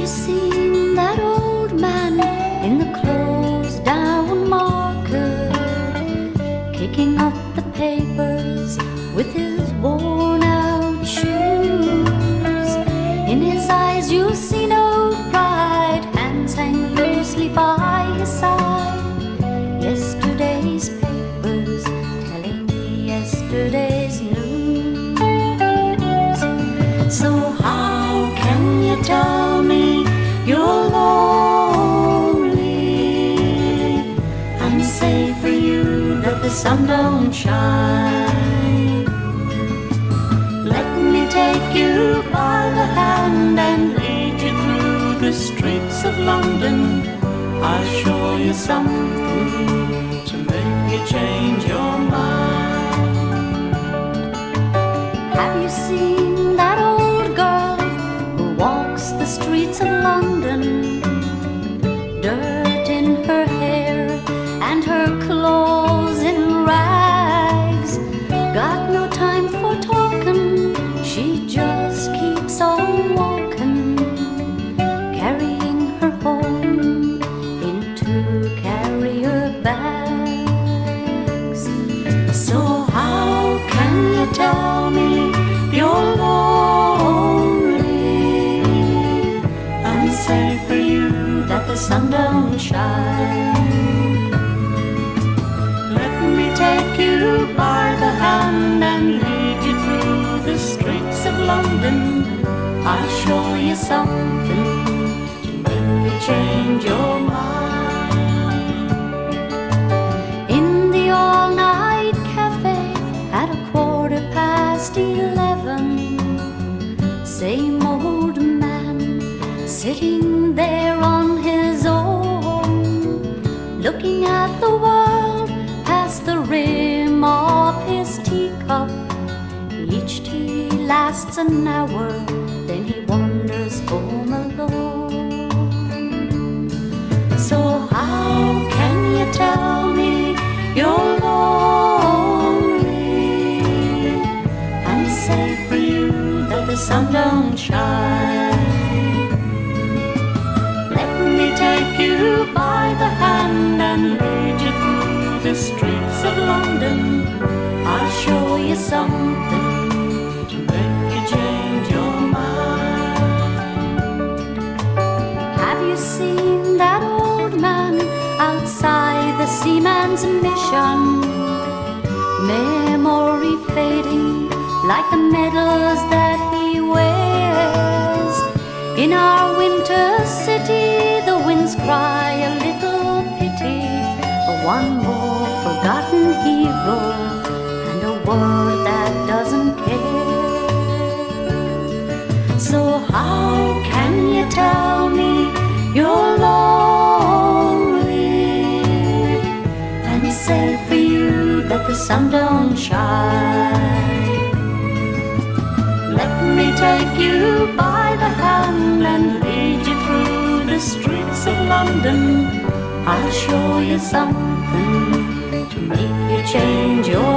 you seen that old man in the closed down market, kicking up the papers with his worn out shoes? In his eyes you'll see no pride, hands hang loosely by his side. Yesterday's papers telling yesterday's news. So how can you tell me you're lonely and say for you that the sun don't shine? Let me take you by the hand and lead you through the streets of London. I'll show you something to make you change your mind. Have you seen that old girl who walks the streets of London? Dirt in her hair and her clothes in rags. Got no time for talking, she just keeps on walking, carrying her home in two carrier bags. So how can you tell me you're lonely and say for you that the sun don't shine? Let me take you by the hand and lead you through the streets of London. I'll show you something to make you change your mind. In the all-night cafe at 11:15, same old man sitting there on his own, looking at the world past the rim of his teacup. Each tea lasts an hour, then he wanders home alone. So how can you tell me you're lonely and say for you that the sun don't shine? Let me take you by the hand and lead you through the streets of London. I'll show you something to make you change your mind. Have you seen that old man outside the seaman's mission? Memory fading like the medals that he wears. In our winter city the winds cry a little pity for one more forgotten hero and a world that doesn't care. So how can you tell me you're lonely and say for you that the sun don't shine? Let me take you by the hand and lead you through the streets of London. I'll show you something to make you change your